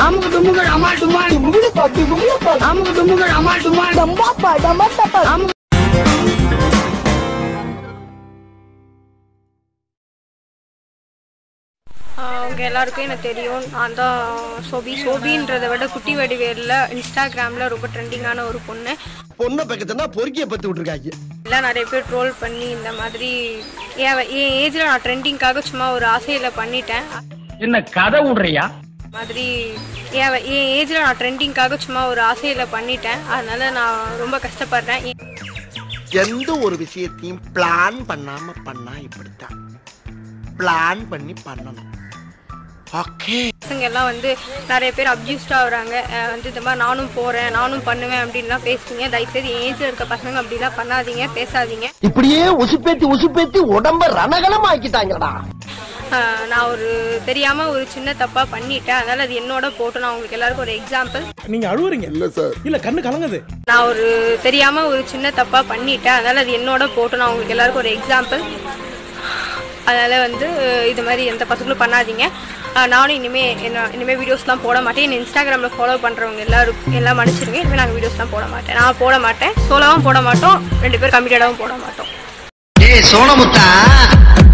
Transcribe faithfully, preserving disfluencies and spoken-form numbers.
அமுக்கு டுமுகள் அமால் டுமால் முகுடு பாப்பி முகுடு பாப்பி அமுக்கு டுமுகள் அமால் டுமால் டம்பாப்பா டம்பாப்பா அமுக்கு அவங்க எல்லாருக்கும் எனக்கு தெரியும். நான் தான் சோபி. சோபின்றதை விட குட்டி வடிவேலில் இன்ஸ்டாகிராமில் ரொம்ப ட்ரெண்டிங்கான ஒரு பொண்ணு. பொண்ணை பக்கத்துனா பொறுக்கிய பத்து விட்டுருக்காங்க. எல்லாம் நிறைய பேர் ட்ரோல் பண்ணி இந்த மாதிரி என் ஏஜில் நான் ட்ரெண்டிங்காக சும்மா ஒரு ஆசையில் பண்ணிட்டேன். என்ன கதை விடுறியா மாதிரி என் ஏஜில் நான் ட்ரெண்டிங்காக சும்மா ஒரு ஆசையில் பண்ணிட்டேன். அதனால நான் ரொம்ப கஷ்டப்படுறேன். எந்த ஒரு விஷயத்தையும் பிளான் பண்ணாம பண்ணா இப்படித்தான். பிளான் பண்ணி பண்ணணும். பசங்க எல்லாம் வந்து நிறைய பேர் அப்யூஸ்ட் ஆகுறாங்க. வந்து இந்த மாதிரி நானும் போறேன் நானும் பண்ணுவேன் அப்படின்லாம் பேசுறீங்க. தயவுசெய்து ஏஜ்ல இருக்க பசங்க அப்படிலாம் பண்ணாதீங்க, பேசாதீங்க. இப்படியே உசுப்பேத்தி உசுப்பேத்தி உடம்ப ரணகலம் ஆக்கிட்டாங்கடா. நான் ஒரு தெரியாம ஒரு சின்ன தப்பா பண்ணிட்டேன். அதனால அது என்னோட போட்டு நான் உங்களுக்கு எல்லாருக்கும் ஒரு எக்ஸாம்பிள். நீங்க அழுவுறீங்க இல்ல சார்? இல்ல கண்ணு கலங்குது. நான் ஒரு தெரியாம ஒரு சின்ன தப்பா பண்ணிட்டேன். அதனால அது என்னோட போட்டு நான் உங்களுக்கு எல்லாருக்கும் ஒரு எக்ஸாம்பிள். அதனால வந்து இது மாதிரி எந்த பசங்களும் பண்ணாதீங்க. நானும் இனிமேல் என்ன இனிமேல் வீடியோஸ்லாம் போட மாட்டேன். என்ன இன்ஸ்டாகிராமில் ஃபாலோ பண்ணுறவங்க எல்லாரும் எல்லாம் மன்னிச்சிருங்க. இனிமேல் நாங்கள் வீடியோஸ்லாம் போட மாட்டேன். நான் போட மாட்டேன். சோலோவும் போட மாட்டோம். ரெண்டு பேர் கம்மிட்டடாகவும் போட மாட்டோம். சோனமுத்தா